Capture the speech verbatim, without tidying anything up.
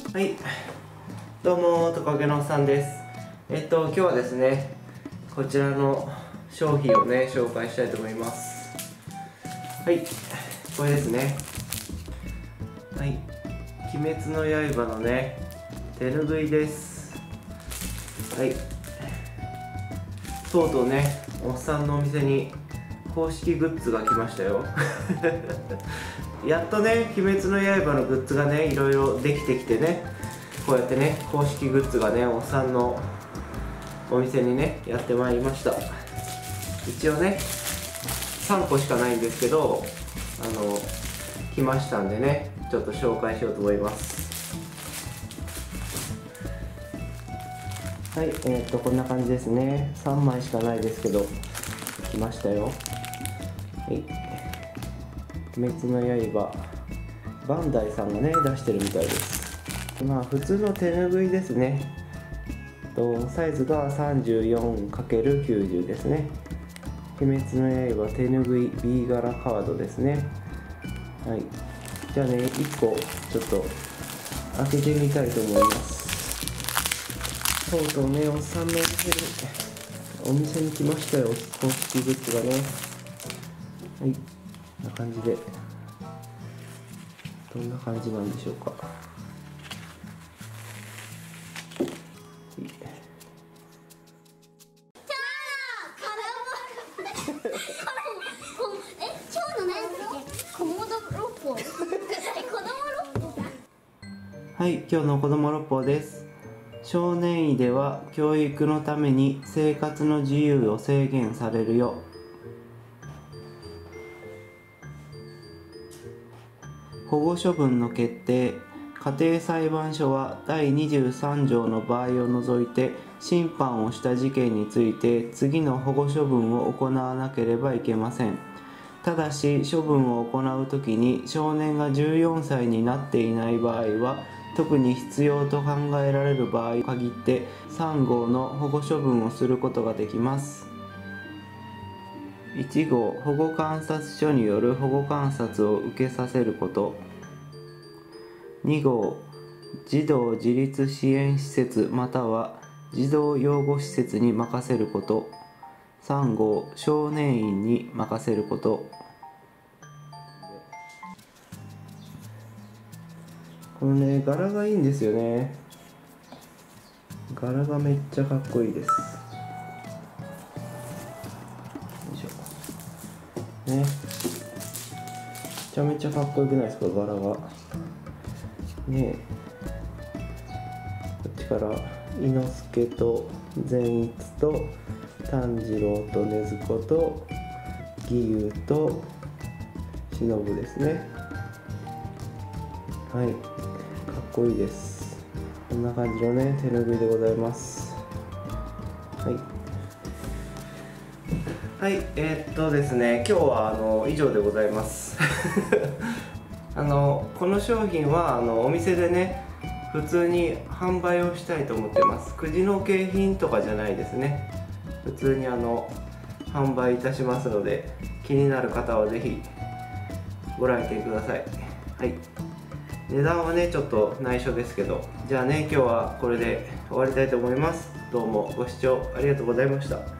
はい、どうもトカゲのおっさんです。えっと今日はですね、こちらの商品をね紹介したいと思います。はい、これですね。はい、鬼滅の刃のね手ぬぐいです。はい、とうとうねおっさんのお店に公式グッズが来ましたよ。やっとね鬼滅の刃のグッズがねいろいろできてきてね、こうやってね公式グッズがねおっさんのお店にねやってまいりました。一応ねさんこしかないんですけど、あの来ましたんでねちょっと紹介しようと思います。はい、えー、っとこんな感じですね。さんまいしかないですけど来ましたよ。はい、鬼滅の刃バンダイさんがね出してるみたいです。まあ普通の手ぬぐいですね。とサイズが さんじゅうよんかけるきゅうじゅう ですね。鬼滅の刃手ぬぐい B 柄カードですね。はい、じゃあねいっこちょっと開けてみたいと思います。とうとうねおっさんのお店にお店に来ましたよ、公式グッズがね。はい、こんな感じでどんな感じなんでしょうか。はい、今日の子供六法です。少年院では教育のために生活の自由を制限されるよ。保護処分の決定。家庭裁判所はだいにじゅうさんじょうの場合を除いて審判をした事件について次の保護処分を行わなければいけません。ただし処分を行うときに少年がじゅうよんさいになっていない場合は、特に必要と考えられる場合に限ってさんごうの保護処分をすることができます。いちごう保護観察所による保護観察を受けさせること。にごう児童自立支援施設または児童養護施設に任せること。さんごう少年院に任せること。このね柄がいいんですよね。柄がめっちゃかっこいいです。よいしょね、めちゃめちゃかっこよくないですか、柄がね。こっちから伊之助と善逸と炭治郎と禰豆子と義勇と忍ですね。はい、かっこいいです。こんな感じのね手ぬぐいでございます。はいはい、えー、っとですね今日はあの以上でございます。あのこの商品はあのお店でね普通に販売をしたいと思ってます。くじの景品とかじゃないですね。普通にあの販売いたしますので、気になる方はぜひご来店ください。はい、値段はねちょっと内緒ですけど、じゃあね今日はこれで終わりたいと思います。どうもご視聴ありがとうございました。